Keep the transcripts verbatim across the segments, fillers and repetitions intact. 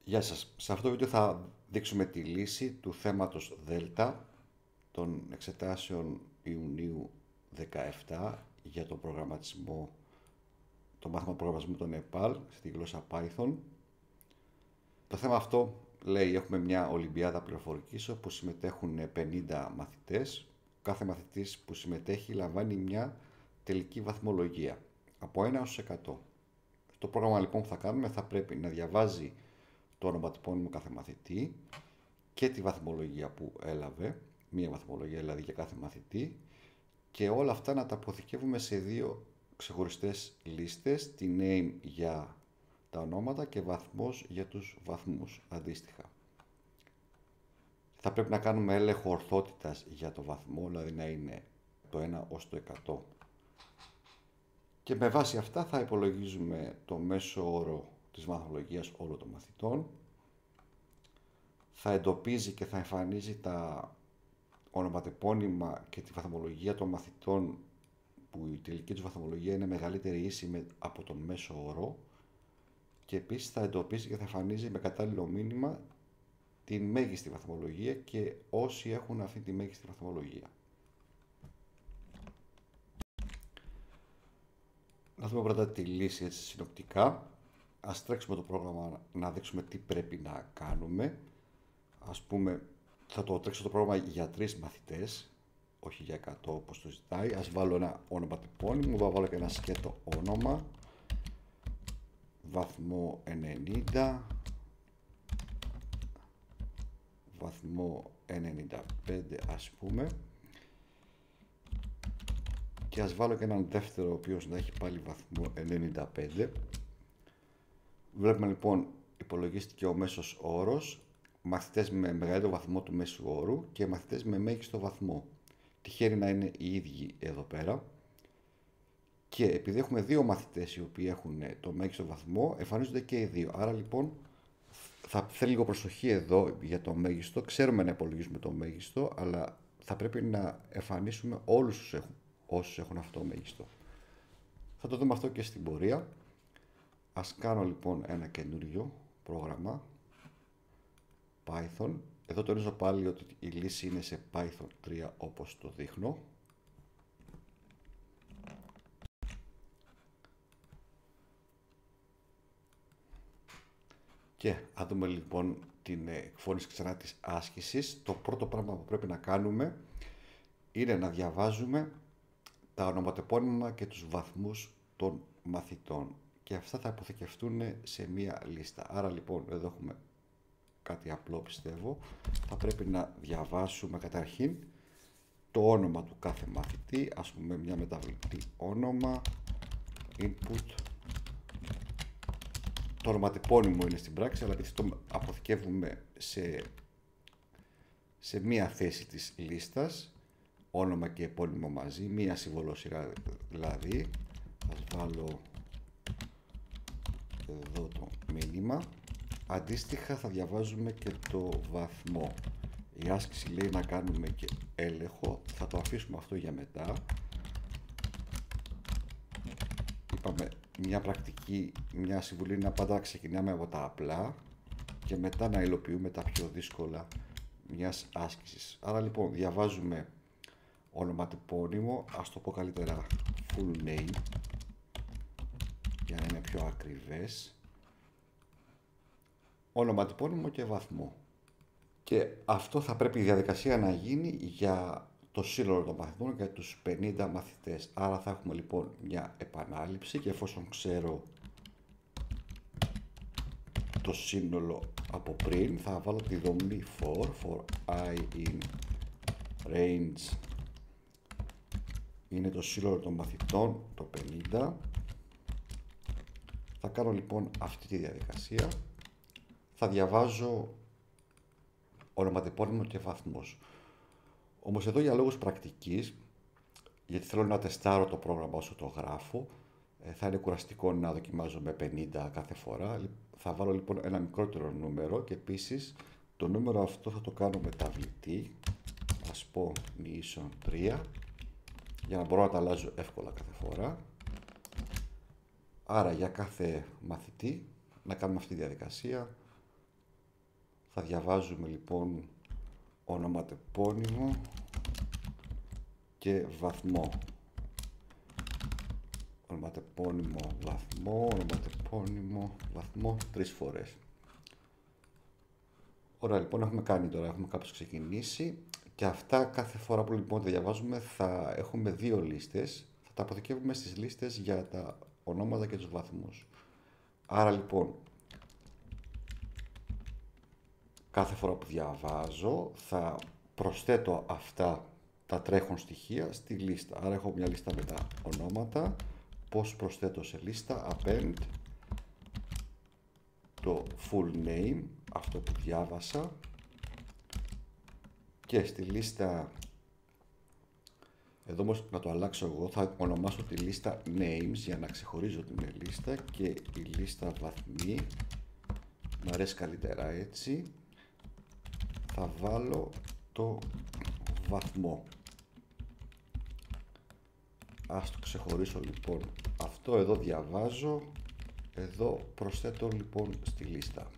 Γεια σας. Σε αυτό το βίντεο θα δείξουμε τη λύση του θέματος Δέλτα των εξετάσεων Ιουνίου δεκαεπτά για το προγραμματισμό, το μάθημα προγραμματισμού των ΕΠΑΛ στη γλώσσα Python. Το θέμα αυτό λέει έχουμε μια Ολυμπιάδα πληροφορικής όπου συμμετέχουν πενήντα μαθητές. Κάθε μαθητής που συμμετέχει λαμβάνει μια τελική βαθμολογία από ένα έως εκατό. Το πρόγραμμα λοιπόν που θα κάνουμε θα πρέπει να διαβάζει το ονοματεπώνυμο κάθε μαθητή και τη βαθμολογία που έλαβε, μία βαθμολογία δηλαδή για κάθε μαθητή, και όλα αυτά να τα αποθηκεύουμε σε δύο ξεχωριστές λίστες, τη name για τα ονόματα και βαθμός για τους βαθμούς αντίστοιχα. Θα πρέπει να κάνουμε έλεγχο ορθότητας για το βαθμό, δηλαδή να είναι το ένα ως το εκατό. Και με βάση αυτά θα υπολογίζουμε το μέσο όρο της βαθμολογίας όλων των μαθητών. Θα εντοπίζει και θα εμφανίζει τα ονοματεπώνυμα και τη βαθμολογία των μαθητών που η τελική τους βαθμολογία είναι μεγαλύτερη ή ίση από τον μέσο όρο, και επίσης θα εντοπίζει και θα εμφανίζει με κατάλληλο μήνυμα τη μέγιστη βαθμολογία και όσοι έχουν αυτή τη μέγιστη βαθμολογία. Να δούμε πρώτα τη λύση έτσι συνοπτικά. Ας τρέξουμε το πρόγραμμα να δείξουμε τι πρέπει να κάνουμε. Ας πούμε, θα το τρέξω το πρόγραμμα για τρεις μαθητές, όχι για εκατό όπως το ζητάει. Ας βάλω ένα ονοματεπώνυμο, θα βάλω και ένα σκέτο όνομα, βαθμό ενενήντα, βαθμό ενενήντα πέντε ας πούμε, και ας βάλω και έναν δεύτερο ο οποίος να έχει πάλι βαθμό ενενήντα πέντε. Βλέπουμε λοιπόν υπολογίστηκε ο μέσος όρος, μαθητές με μεγαλύτερο βαθμό του μέσου όρου και μαθητές με μέγιστο βαθμό. Τυχαίνει να είναι οι ίδιοι εδώ πέρα. Και επειδή έχουμε δύο μαθητές οι οποίοι έχουν το μέγιστο βαθμό, εμφανίζονται και οι δύο. Άρα λοιπόν θα θέλει λίγο προσοχή εδώ για το μέγιστο. Ξέρουμε να υπολογίζουμε το μέγιστο, αλλά θα πρέπει να εμφανίσουμε όλους τους έχουν, όσους έχουν αυτό το μέγιστο. Θα το δούμε αυτό και στην πορεία. Ας κάνω λοιπόν ένα καινούριο πρόγραμμα Python. Εδώ τονίζω πάλι ότι η λύση είναι σε Python τρία όπως το δείχνω. Και αν δούμε λοιπόν την εκφώνηση ξανά της άσκησης, το πρώτο πράγμα που πρέπει να κάνουμε είναι να διαβάζουμε τα ονοματεπώνυμα και τους βαθμούς των μαθητών. Και αυτά θα αποθηκευτούν σε μία λίστα. Άρα λοιπόν εδώ έχουμε κάτι απλό πιστεύω. Θα πρέπει να διαβάσουμε καταρχήν το όνομα του κάθε μαθητή. Ας πούμε μια μεταβλητή όνομα, input. Το ονοματεπώνυμο είναι στην πράξη, αλλά επειδή το αποθηκεύουμε σε, σε μία θέση της λίστας, όνομα και επώνυμο μαζί, μία συμβολοσυρά δηλαδή. Ας βάλω εδώ το μήνυμα. Αντίστοιχα θα διαβάζουμε και το βαθμό. Η άσκηση λέει να κάνουμε και έλεγχο, θα το αφήσουμε αυτό για μετά. Είπαμε μια πρακτική, μια συμβουλή είναι να πάντα ξεκινάμε από τα απλά και μετά να υλοποιούμε τα πιο δύσκολα μιας άσκησης. Άρα λοιπόν διαβάζουμε ονοματεπώνυμο, ας το πω καλύτερα full name για να είναι πιο ακριβές, ονοματεπώνυμο και βαθμό. Και αυτό θα πρέπει η διαδικασία να γίνει για το σύνολο των μαθητών, για τους πενήντα μαθητές. Άρα θα έχουμε λοιπόν μια επανάληψη και εφόσον ξέρω το σύνολο από πριν, θα βάλω τη δομή for, for I in range είναι το σύνολο των μαθητών, το πενήντα. Θα κάνω λοιπόν αυτή τη διαδικασία. Θα διαβάζω ονοματεπώνυμο και βαθμός. Όμως εδώ για λόγους πρακτικής, γιατί θέλω να τεστάρω το πρόγραμμα όσο το γράφω, θα είναι κουραστικό να δοκιμάζω με πενήντα κάθε φορά. Θα βάλω λοιπόν ένα μικρότερο νούμερο και επίσης το νούμερο αυτό θα το κάνω μεταβλητή. Ας πω νήσον τρία, για να μπορώ να τα αλλάζω εύκολα κάθε φορά. Άρα για κάθε μαθητή να κάνουμε αυτή τη διαδικασία. Θα διαβάζουμε λοιπόν ονοματεπώνυμο και βαθμό. Ονοματεπώνυμο, βαθμό, ονοματεπώνυμο, βαθμό, τρεις φορές. Ωραία, λοιπόν, έχουμε κάνει τώρα, έχουμε κάπως ξεκινήσει και αυτά κάθε φορά που λοιπόν τα διαβάζουμε θα έχουμε δύο λίστες. Θα τα αποθηκεύουμε στις λίστες για τα ονόματα και τους βαθμούς. Άρα λοιπόν, κάθε φορά που διαβάζω θα προσθέτω αυτά τα τρέχον στοιχεία στη λίστα. Άρα έχω μια λίστα με τα ονόματα. Πώς προσθέτω σε λίστα? Append το full name, αυτό που διάβασα, και στη λίστα, εδώ όμως να το αλλάξω εγώ, θα ονομάσω τη λίστα names για να ξεχωρίζω την λίστα, και η λίστα βαθμοί, μου αρέσει καλύτερα έτσι, θα βάλω το βαθμό. Ας το ξεχωρίσω λοιπόν. Αυτό εδώ διαβάζω, εδώ προσθέτω λοιπόν στη λίστα.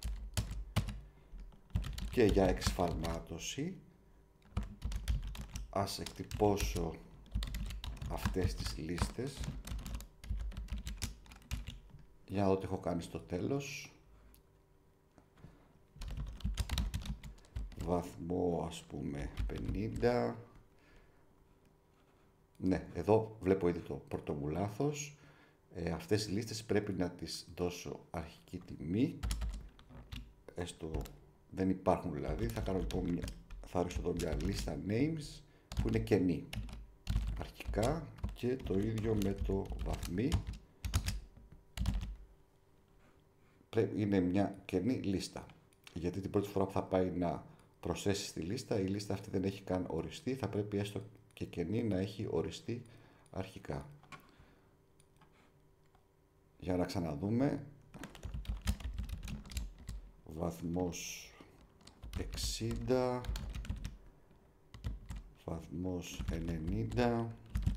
Και για εξφαλμάτωση ας εκτυπώσω αυτές τις λίστες για να δω τι έχω κάνει στο τέλος. Βαθμό ας πούμε πενήντα. Ναι, εδώ βλέπω ήδη το πρώτο μου λάθος. Ε, αυτές οι λίστες πρέπει να τις δώσω αρχική τιμή. Έστω δεν υπάρχουν δηλαδή. Θα κάνω λοιπόν μια, θα ρίξω εδώ μια λίστα names που είναι κενή. Αρχικά, και το ίδιο με το βαθμί. Πρέπει, είναι μια κενή λίστα. Γιατί την πρώτη φορά που θα πάει να προσθέσει στη λίστα, η λίστα αυτή δεν έχει καν οριστεί. Θα πρέπει έστω και κενή να έχει οριστεί αρχικά. Για να ξαναδούμε. Βαθμός εξήντα, βαθμός ενενήντα,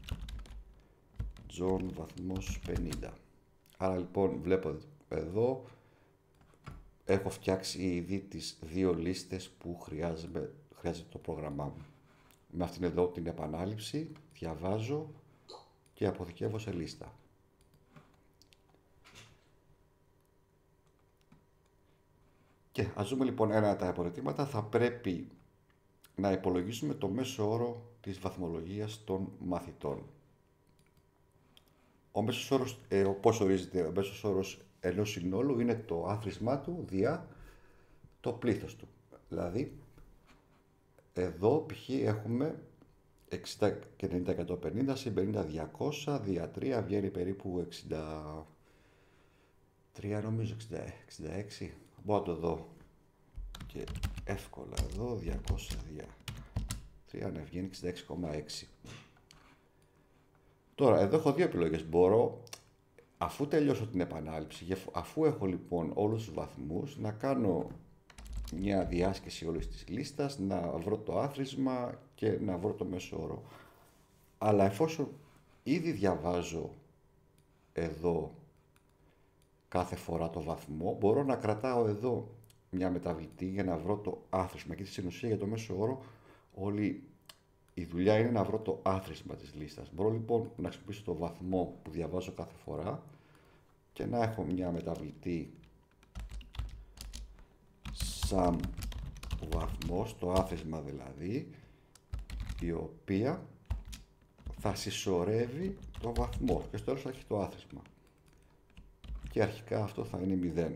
John βαθμός πενήντα. Άρα λοιπόν βλέπω εδώ έχω φτιάξει ήδη τις δύο λίστες που χρειάζεται, χρειάζεται το πρόγραμμά μου. Με αυτήν εδώ την επανάληψη διαβάζω και αποθηκεύω σε λίστα. Και ας δούμε λοιπόν ένα τα απορριτήματα. Θα πρέπει να υπολογίσουμε το μέσο όρο της βαθμολογίας των μαθητών. Ο μέσος όρος, ε, πώς ορίζεται ο μέσος όρος ενός συνόλου? Είναι το άθροισμά του δια το πλήθος του. Δηλαδή, εδώ π.χ. έχουμε εξήντα και ενενήντα, εκατόν πενήντα, συν πενήντα, διακόσια, δια τρία βγαίνει περίπου εξήντα τρία, νομίζω, εξήντα έξι. Μπορώ να το δω και εύκολα εδώ, διακόσια δια τρία, να βγαίνει εξήντα έξι κόμμα έξι. Τώρα, εδώ έχω δύο επιλογές. Μπορώ, αφού τελειώσω την επανάληψη, αφού έχω λοιπόν όλους τους βαθμούς, να κάνω μια διάσκεση όλης της λίστας, να βρω το άθροισμα και να βρω το μέσο όρο. Αλλά εφόσον ήδη διαβάζω εδώ κάθε φορά το βαθμό, μπορώ να κρατάω εδώ μια μεταβλητή για να βρω το άθροισμα. Και στην ουσία για το μέσο όρο όλη η δουλειά είναι να βρω το άθροισμα της λίστας. Μπορώ λοιπόν να χρησιμοποιήσω το βαθμό που διαβάζω κάθε φορά και να έχω μια μεταβλητή σαν βαθμός, το άθροισμα δηλαδή, η οποία θα συσσωρεύει το βαθμό και στο τέλος θα έχει το άθροισμα. Και αρχικά αυτό θα είναι μηδέν.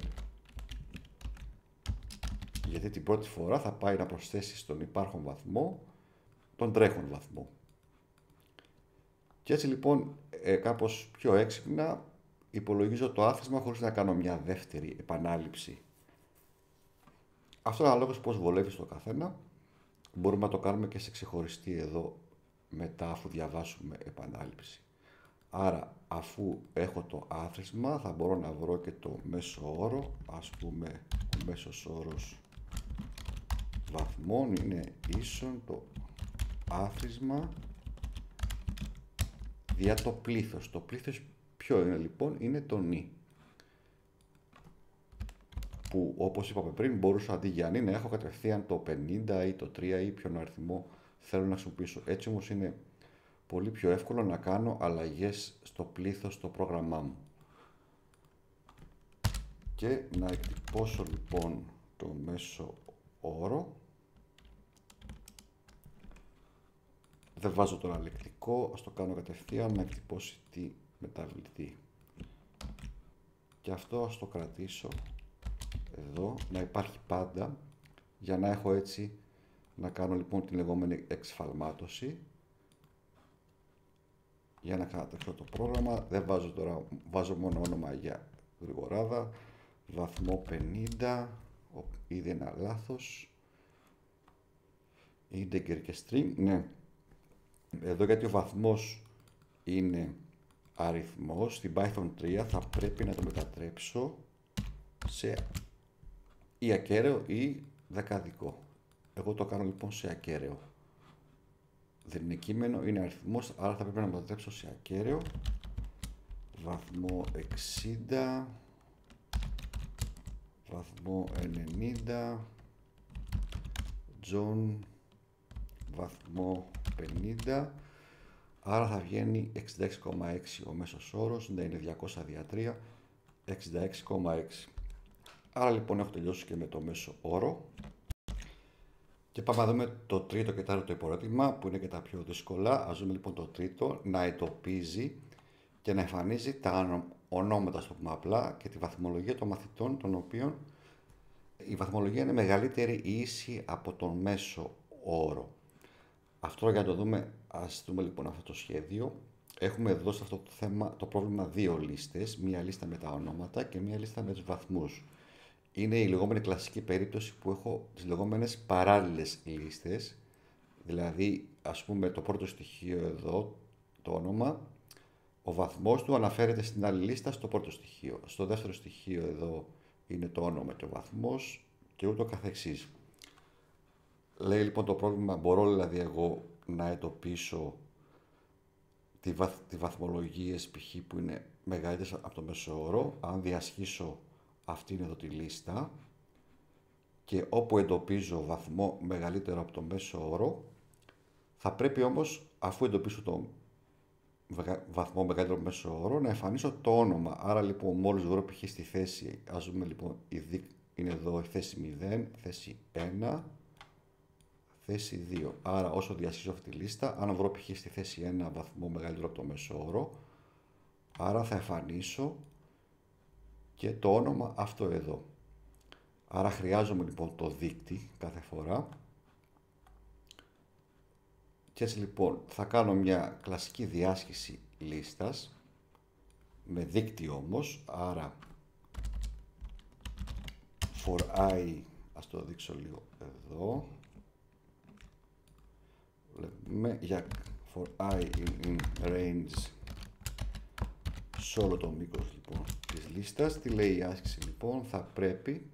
Γιατί την πρώτη φορά θα πάει να προσθέσει στον υπάρχον βαθμό τον τρέχον βαθμό. Και έτσι λοιπόν ε, κάπως πιο έξυπνα υπολογίζω το άθροισμα χωρίς να κάνω μια δεύτερη επανάληψη. Αυτό είναι αναλόγως πώς βολεύει στο καθένα. Μπορούμε να το κάνουμε και σε ξεχωριστή εδώ μετά αφού διαβάσουμε επανάληψη. Άρα αφού έχω το άθροισμα θα μπορώ να βρω και το μέσο όρο. Ας πούμε ο μέσος όρος βαθμών είναι ίσον το άθροισμα δια το πλήθος. Το πλήθος ποιο είναι λοιπόν? Είναι το νι. που όπως είπαμε πριν μπορούσα αντί για νη να έχω κατευθείαν το πενήντα ή το τρία ή ποιον αριθμό θέλω να χρησιμοποιήσω. Έτσι όμως είναι πολύ πιο εύκολο να κάνω αλλαγές στο πλήθος στο πρόγραμμά μου. Και να εκτυπώσω λοιπόν το μέσο όρο. Δεν βάζω τώρα λεκτικό, ας το κάνω κατευθείαν να εκτυπώσει τη μεταβλητή. Και αυτό ας το κρατήσω εδώ, να υπάρχει πάντα, για να έχω έτσι να κάνω λοιπόν την λεγόμενη εξφαλμάτωση. Για να κατατρέξω το πρόγραμμα, δεν βάζω τώρα, βάζω μόνο όνομα για γρηγοράδα, βαθμό πενήντα, ήδη ένα λάθος, integer και string, ναι. Εδώ γιατί ο βαθμός είναι αριθμός, στην Python τρία θα πρέπει να το μετατρέψω σε ή ακέραιο ή δεκαδικό. Εγώ το κάνω λοιπόν σε ακέραιο. Δεν είναι κείμενο, είναι αριθμός, άρα θα πρέπει να μετατρέψω σε ακέραιο. Βαθμό εξήντα, βαθμό ενενήντα, John, βαθμό πενήντα, άρα θα βγαίνει εξήντα έξι κόμμα έξι ο μέσος όρος, δεν είναι διακόσια δια τρία, εξήντα έξι κόμμα έξι. Άρα λοιπόν έχω τελειώσει και με το μέσο όρο. Και πάμε να δούμε το τρίτο και τέταρτο υπορώτημα που είναι και τα πιο δύσκολα. Ας δούμε λοιπόν το τρίτο, να εντοπίζει και να εμφανίζει τα ονόματα, στο πούμε απλά, και τη βαθμολογία των μαθητών, των οποίων η βαθμολογία είναι μεγαλύτερη ή ίση από τον μέσο όρο. Αυτό για να το δούμε, ας δούμε λοιπόν αυτό το σχέδιο. Έχουμε εδώ σε αυτό το θέμα, το πρόβλημα, δύο λίστες, μία λίστα με τα ονόματα και μία λίστα με τους βαθμούς. Είναι η λεγόμενη κλασική περίπτωση που έχω τις λεγόμενες παράλληλες λίστες, δηλαδή ας πούμε το πρώτο στοιχείο εδώ, το όνομα, ο βαθμός του αναφέρεται στην άλλη λίστα στο πρώτο στοιχείο. Στο δεύτερο στοιχείο εδώ είναι το όνομα και ο βαθμός και ούτω καθεξής. Λέει λοιπόν το πρόβλημα, μπορώ δηλαδή εγώ να εντοπίσω τη, βαθ, τη βαθμολογίες π.χ. που είναι μεγαλύτερες από το μέσο όρο, αν διασχίσω αυτήν εδώ τη λίστα και όπου εντοπίζω βαθμό μεγαλύτερο από το μέσο όρο, θα πρέπει όμως, αφού εντοπίσω το βαθμό μεγαλύτερο από το μέσο όρο, να εμφανίσω το όνομα. Άρα λοιπόν μόλις βρω π.χ. στη θέση, ας δούμε λοιπόν, είναι εδώ η θέση μηδέν, θέση ένα, θέση δύο. Άρα όσο διασχίσω αυτή τη λίστα, αν βρω π.χ. στη θέση ένα βαθμό μεγαλύτερο από το μέσο όρο, άρα θα εμφανίσω και το όνομα αυτό εδώ. Άρα χρειάζομαι λοιπόν το δείκτη κάθε φορά. Και έτσι λοιπόν θα κάνω μια κλασική διάσχιση λίστας, με δείκτη όμως, άρα for i, ας το δείξω λίγο εδώ, βλέπουμε για for i in range σε όλο το μήκος λοιπόν της λίστας. Τι λέει η άσκηση λοιπόν, θα πρέπει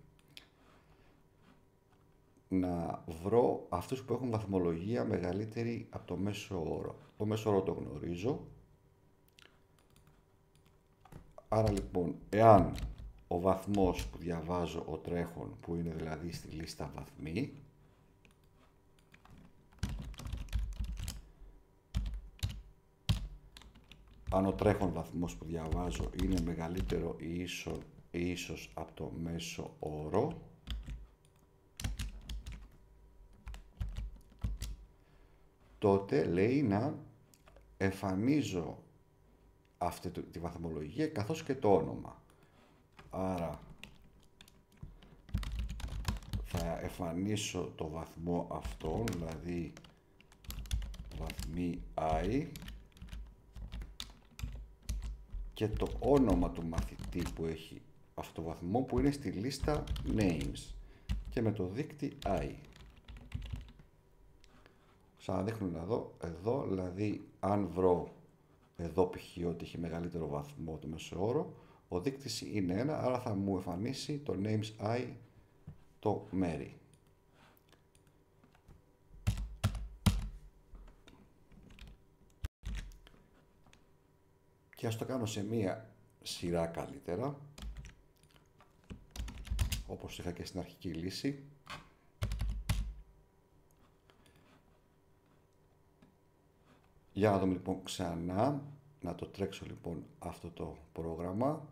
να βρω αυτούς που έχουν βαθμολογία μεγαλύτερη από το μέσο όρο. Το μέσο όρο το γνωρίζω. Άρα λοιπόν, εάν ο βαθμός που διαβάζω ο τρέχον, που είναι δηλαδή στη λίστα βαθμοί, αν ο τρέχον βαθμός που διαβάζω είναι μεγαλύτερο ή ίσο, ή ίσως από το μέσο όρο, τότε λέει να εμφανίζω αυτή τη βαθμολογία καθώς και το όνομα. Άρα θα εμφανίσω το βαθμό αυτό, δηλαδή βαθμοί i, και το όνομα του μαθητή που έχει αυτό το βαθμό, που είναι στη λίστα names, και με το δείκτη i. Ξαναδείχνω να δω εδώ, δηλαδή αν βρω εδώ π.χ. ότι έχει μεγαλύτερο βαθμό το μέσο όρο, ο δείκτης είναι ένα, άρα θα μου εμφανίσει το names i το Mary. Και ας το κάνω σε μία σειρά καλύτερα, όπως είχα και στην αρχική λύση. Για να δούμε λοιπόν ξανά, να το τρέξω λοιπόν αυτό το πρόγραμμα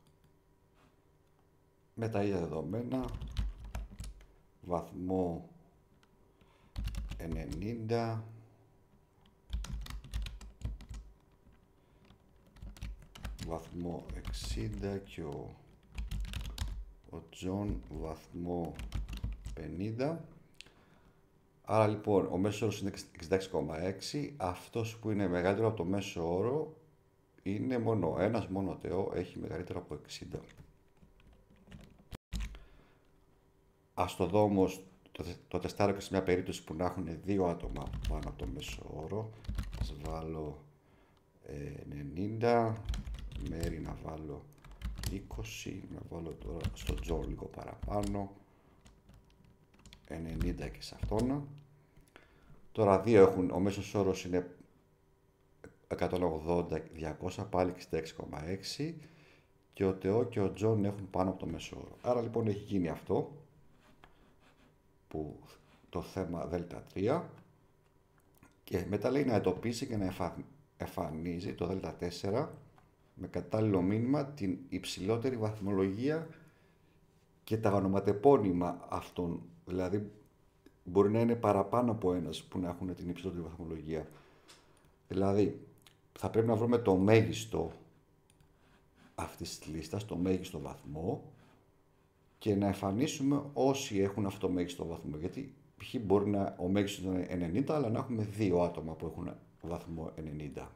με τα ίδια δεδομένα, βαθμό ενενήντα, βαθμό εξήντα και ο, ο Τζον βαθμό πενήντα. Άρα λοιπόν ο μέσος όρος είναι εξήντα έξι κόμμα έξι, αυτός που είναι μεγαλύτερο από το μέσο όρο είναι μόνο ένας, μόνο ο Θεό έχει μεγαλύτερο από εξήντα. Ας το δω όμως, το, το τεστάρω και σε μια περίπτωση που να έχουν δύο άτομα πάνω από το μέσο όρο. Ας βάλω ε, ενενήντα, Μέρη να βάλω είκοσι, να βάλω τώρα στο Τζον λίγο παραπάνω, ενενήντα και σε αυτόν. Τώρα δύο έχουν, ο μέσος όρος είναι εκατόν ογδόντα, διακόσια, πάλι εξήντα έξι κόμμα έξι και ο Θεό και ο Τζον έχουν πάνω από το μέσο όρο. Άρα λοιπόν έχει γίνει αυτό που το θέμα δέλτα τρία και μετά λέει να εντοπίσει και να εμφανίζει το δέλτα τέσσερα με κατάλληλο μήνυμα την υψηλότερη βαθμολογία και τα ονοματεπώνυμα αυτών. Δηλαδή μπορεί να είναι παραπάνω από ένας που να έχουν την υψηλότερη βαθμολογία. Δηλαδή θα πρέπει να βρούμε το μέγιστο αυτής της λίστας, το μέγιστο βαθμό και να εμφανίσουμε όσοι έχουν αυτό το μέγιστο βαθμό. Γιατί π.χ. μπορεί να ο μέγιστος είναι ενενήντα, αλλά να έχουμε δύο άτομα που έχουν βαθμό ενενήντα.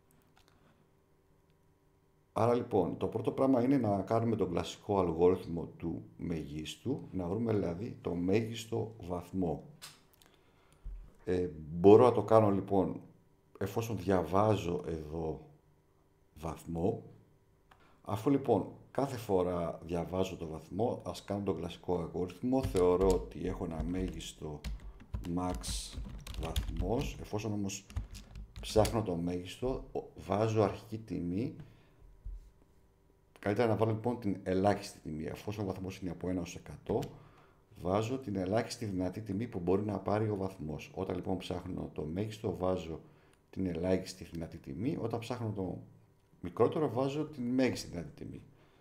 Άρα λοιπόν, το πρώτο πράγμα είναι να κάνουμε τον κλασικό αλγόριθμο του μεγίστου, να βρούμε δηλαδή το μέγιστο βαθμό. Ε, μπορώ να το κάνω λοιπόν, εφόσον διαβάζω εδώ βαθμό, αφού λοιπόν κάθε φορά διαβάζω το βαθμό, ας κάνω τον κλασικό αλγόριθμο, θεωρώ ότι έχω ένα μέγιστο max βαθμός, εφόσον όμως ψάχνω το μέγιστο, βάζω αρχική τιμή. Καλύτερα να βάλω λοιπόν την ελάχιστη τιμή. Εφόσον ο βαθμός είναι από ένα έως εκατό, βάζω την ελάχιστη δυνατή τιμή που μπορεί να πάρει ο βαθμός. Όταν λοιπόν ψάχνω το μέγιστο, βάζω την ελάχιστη δυνατή τιμή. Όταν ψάχνω το μικρότερο, βάζω την μέγιστη δυνατή τιμή.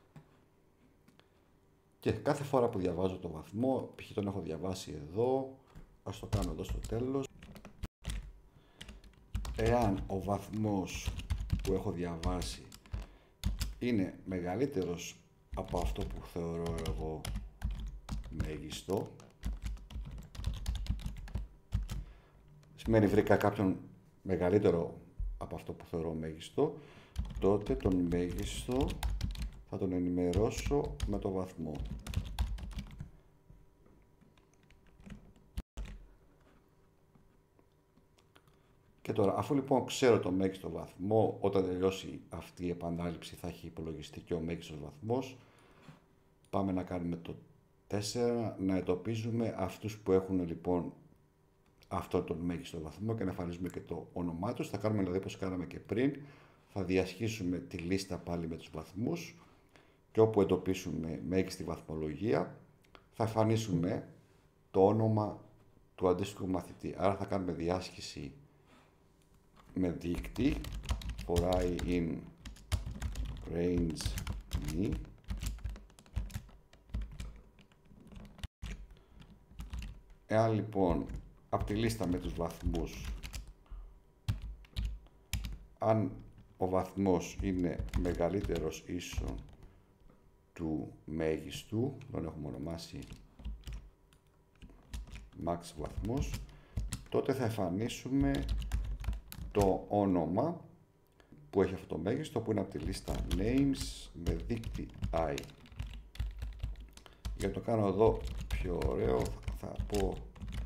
Και κάθε φορά που διαβάζω το βαθμό, π.χ. τον έχω διαβάσει εδώ, ας το κάνω εδώ στο τέλος. Εάν ο βαθμός που έχω διαβάσει είναι μεγαλύτερος από αυτό που θεωρώ εγώ μέγιστο, σημαίνει βρήκα κάποιον μεγαλύτερο από αυτό που θεωρώ μέγιστο, τότε τον μέγιστο θα τον ενημερώσω με το βαθμό. Και τώρα, αφού λοιπόν ξέρω το μέγιστο βαθμό, όταν τελειώσει αυτή η επανάληψη θα έχει υπολογιστεί και ο μέγιστος βαθμός, πάμε να κάνουμε το τέσσερα, να εντοπίζουμε αυτούς που έχουν λοιπόν αυτό τον μέγιστο βαθμό και να εμφανίζουμε και το όνομά τους. Θα κάνουμε δηλαδή όπως κάναμε και πριν, θα διασχίσουμε τη λίστα πάλι με τους βαθμούς και όπου εντοπίσουμε μέγιστη βαθμολογία θα εμφανίσουμε το όνομα του αντίστοιχου μαθητή. Άρα θα κάνουμε διάσχιση με δείκτη for i in range me. Εάν λοιπόν από τη λίστα με τους βαθμούς, αν ο βαθμός είναι μεγαλύτερος ίσον του μέγιστου, τον έχουμε ονομάσει max βαθμός, τότε θα εμφανίσουμε το όνομα που έχει αυτό το μέγιστο, που είναι από τη λίστα names με δείκτη i. Για να το κάνω εδώ πιο ωραίο θα πω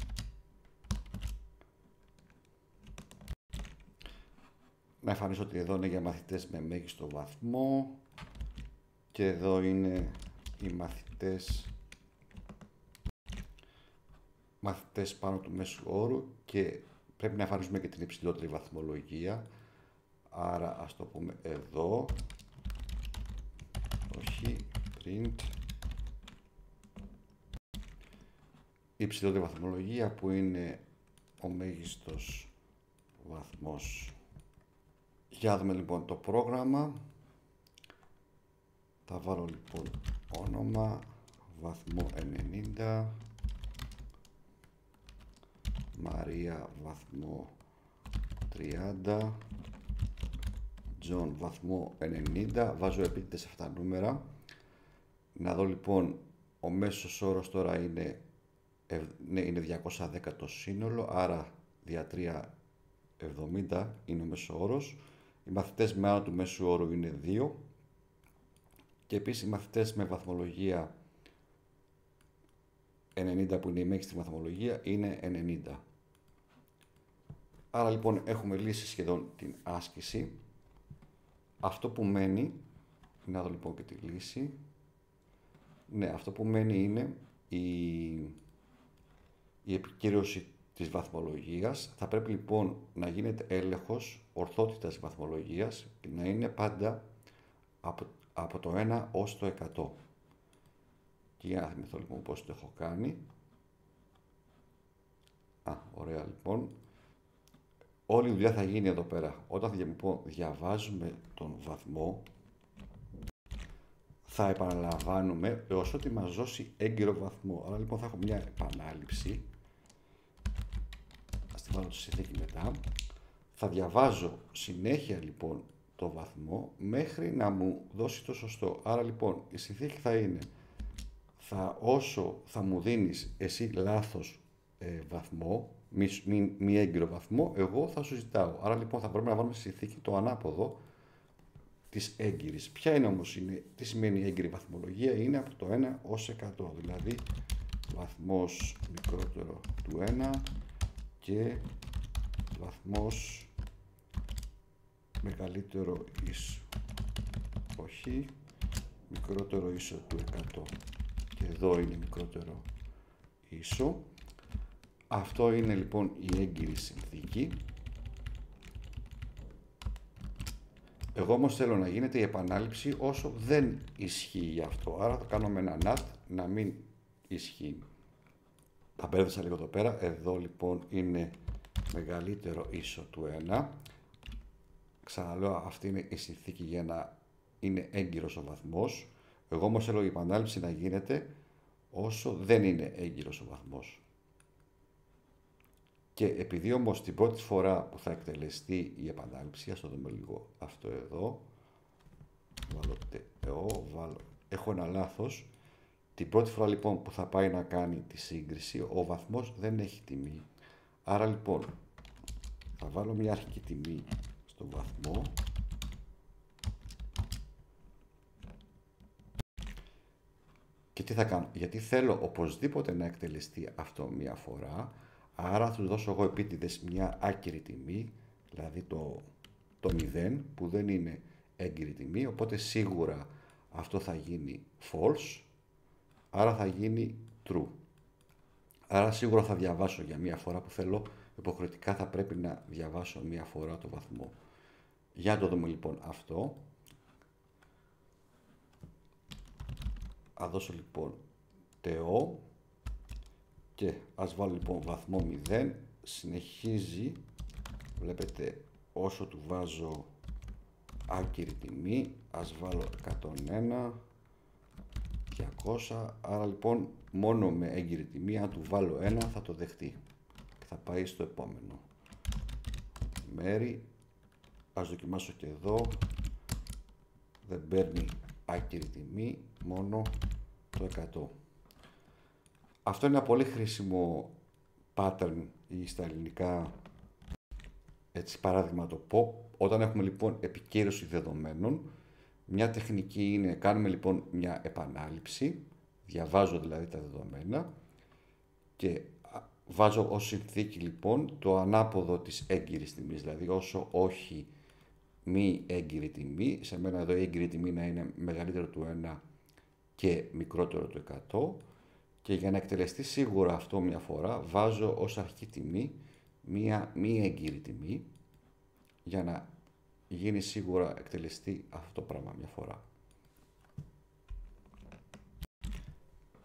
να εμφανίσω ότι εδώ είναι για μαθητές με μέγιστο βαθμό και εδώ είναι οι μαθητές μαθητές πάνω του μέσου όρου και πρέπει να εμφανίσουμε και την υψηλότερη βαθμολογία. Άρα ας το πούμε εδώ, όχι, print υψηλότερη βαθμολογία που είναι ο μέγιστος βαθμός. Για να δούμε λοιπόν το πρόγραμμα. Θα βάλω λοιπόν όνομα, βαθμό ενενήντα, Μαρία βαθμό τριάντα, Τζον βαθμό ενενήντα, βάζω επίτηδες αυτά τα νούμερα. Να δω λοιπόν, ο μέσος όρος τώρα είναι, ναι, είναι διακόσια δέκα το σύνολο, άρα δια τρία εβδομήντα είναι ο μέσος όρος. Οι μαθητές με άνω του μέσου όρου είναι δύο και επίσης οι μαθητές με βαθμολογία ενενήντα που είναι η μέγιστη βαθμολογία είναι ενενήντα. Άρα λοιπόν έχουμε λύσει σχεδόν την άσκηση. Αυτό που μένει, να δω λοιπόν και τη λύση. Ναι, αυτό που μένει είναι η, η επικύρωση της βαθμολογίας. Θα πρέπει λοιπόν να γίνεται έλεγχος ορθότητας βαθμολογίας και να είναι πάντα από, από το ένα ως το εκατό. Και για να θυμηθώ λοιπόν πώς το έχω κάνει. Α, ωραία λοιπόν. Όλη η δουλειά θα γίνει εδώ πέρα. Όταν λοιπόν διαβάζουμε τον βαθμό, θα επαναλαμβάνουμε έως ότι μας δώσει έγκυρο βαθμό. Άρα λοιπόν θα έχω μια επανάληψη. Ας τη βάλω στη συνθήκη μετά. Θα διαβάζω συνέχεια λοιπόν το βαθμό μέχρι να μου δώσει το σωστό. Άρα λοιπόν η συνθήκη θα είναι, θα, όσο θα μου δίνεις εσύ λάθος ε, βαθμό, μη, μη, μη έγκυρο βαθμό, εγώ θα σου ζητάω. Άρα λοιπόν θα πρέπει να βάλουμε στη συνθήκη το ανάποδο της έγκυρης. Ποια είναι όμως, είναι, τι σημαίνει έγκυρη βαθμολογία? Είναι από το ένα ως εκατό, δηλαδή βαθμός μικρότερο του ένα και βαθμός μεγαλύτερο ίσο, όχι, μικρότερο ίσο του εκατό. Και εδώ είναι μικρότερο ίσο. Αυτό είναι λοιπόν η έγκυρη συνθήκη. Εγώ όμως θέλω να γίνεται η επανάληψη όσο δεν ισχύει γι' αυτό. Άρα θα κάνουμε ένα νατ να μην ισχύει. Τα μπέρδεσα λίγο εδώ πέρα. Εδώ λοιπόν είναι μεγαλύτερο ίσο του ένα. Ξαναλέω, αυτή είναι η συνθήκη για να είναι έγκυρος ο βαθμός. Εγώ όμως θέλω η επανάληψη να γίνεται όσο δεν είναι έγκυρος ο βαθμός. Και επειδή όμως την πρώτη φορά που θα εκτελεστεί η επανάληψη, ας το δούμε λίγο αυτό εδώ, βάλω τεό, βάλω, έχω ένα λάθος. Την πρώτη φορά λοιπόν που θα πάει να κάνει τη σύγκριση, ο βαθμός δεν έχει τιμή. Άρα λοιπόν θα βάλω μια αρχική τιμή στο βαθμό. Και τι θα κάνω? Γιατί θέλω οπωσδήποτε να εκτελεστεί αυτό μία φορά, άρα θα του δώσω εγώ επίτηδες μια άκυρη τιμή, δηλαδή το, το μηδέν που δεν είναι έγκυρη τιμή, οπότε σίγουρα αυτό θα γίνει false, άρα θα γίνει true. Άρα σίγουρα θα διαβάσω για μία φορά που θέλω, υποχρεωτικά θα πρέπει να διαβάσω μία φορά το βαθμό. Για να το δούμε λοιπόν αυτό. Θα δώσω λοιπόν τεό και ας βάλω λοιπόν βαθμό μηδέν, συνεχίζει, βλέπετε όσο του βάζω άκυρη τιμή, ας βάλω εκατόν ένα, διακόσια, άρα λοιπόν μόνο με έγκυρη τιμή, αν του βάλω ένα θα το δεχτεί και θα πάει στο επόμενο. Μέρη, ας δοκιμάσω και εδώ, δεν παίρνει άκυρη τιμή, μόνο το εκατό. Αυτό είναι ένα πολύ χρήσιμο pattern ή στα ελληνικά, έτσι παράδειγμα το πω. Όταν έχουμε λοιπόν επικύρωση δεδομένων, μια τεχνική είναι, κάνουμε λοιπόν μια επανάληψη, διαβάζω δηλαδή τα δεδομένα και βάζω ως συνθήκη λοιπόν το ανάποδο της έγκυρης τιμής, δηλαδή όσο όχι μη έγκυρη τιμή, σε μένα εδώ η έγκυρη τιμή να είναι μεγαλύτερο του ένα και μικρότερο του εκατό, και για να εκτελεστεί σίγουρα αυτό μια φορά βάζω ως αρχική τιμή μία μη έγκυρη τιμή για να γίνει σίγουρα εκτελεστεί αυτό το πράγμα μια φορά.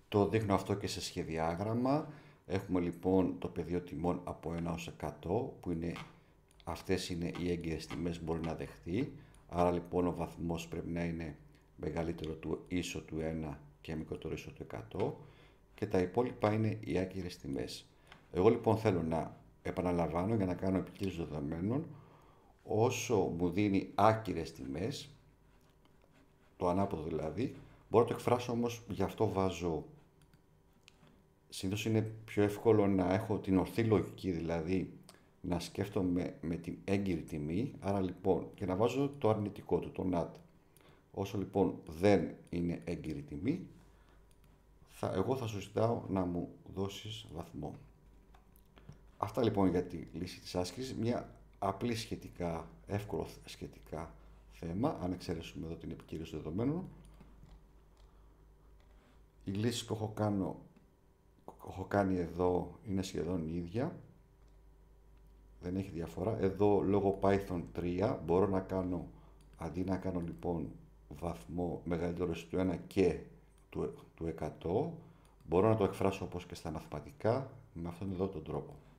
Το δείχνω αυτό και σε σχεδιάγραμμα. Έχουμε λοιπόν το πεδίο τιμών από ένα έως εκατό, που είναι, αυτές είναι οι έγκυρες τιμές που μπορεί να δεχτεί. Άρα λοιπόν ο βαθμός πρέπει να είναι μεγαλύτερο του ίσο του ένα και μικρότερο ίσο του εκατό, και τα υπόλοιπα είναι οι άκυρες τιμές. Εγώ λοιπόν θέλω να επαναλαμβάνω, για να κάνω επικύρωση δεδομένων, όσο μου δίνει άκυρες τιμές, το ανάποδο δηλαδή, μπορώ να το εκφράσω, όμως γι' αυτό βάζω, συνήθως είναι πιο εύκολο να έχω την ορθή λογική, δηλαδή να σκέφτομαι με την έγκυρη τιμή, άρα λοιπόν, και να βάζω το αρνητικό του, το νατ. Όσο λοιπόν δεν είναι έγκυρη τιμή, θα, εγώ θα σου ζητάω να μου δώσεις βαθμό. Αυτά λοιπόν για τη λύση της άσκησης, μια απλή σχετικά, εύκολο σχετικά θέμα, αν εξαιρέσουμε εδώ την επικύρωση δεδομένων. Οι λύσεις που έχω, κάνω, έχω κάνει εδώ είναι σχεδόν η ίδια, δεν έχει διαφορά. Εδώ λόγω Python τρία μπορώ να κάνω, αντί να κάνω λοιπόν βαθμό μεγαλύτερο του ένα και του, του εκατό, μπορώ να το εκφράσω όπως και στα μαθηματικά, με αυτόν εδώ τον τρόπο.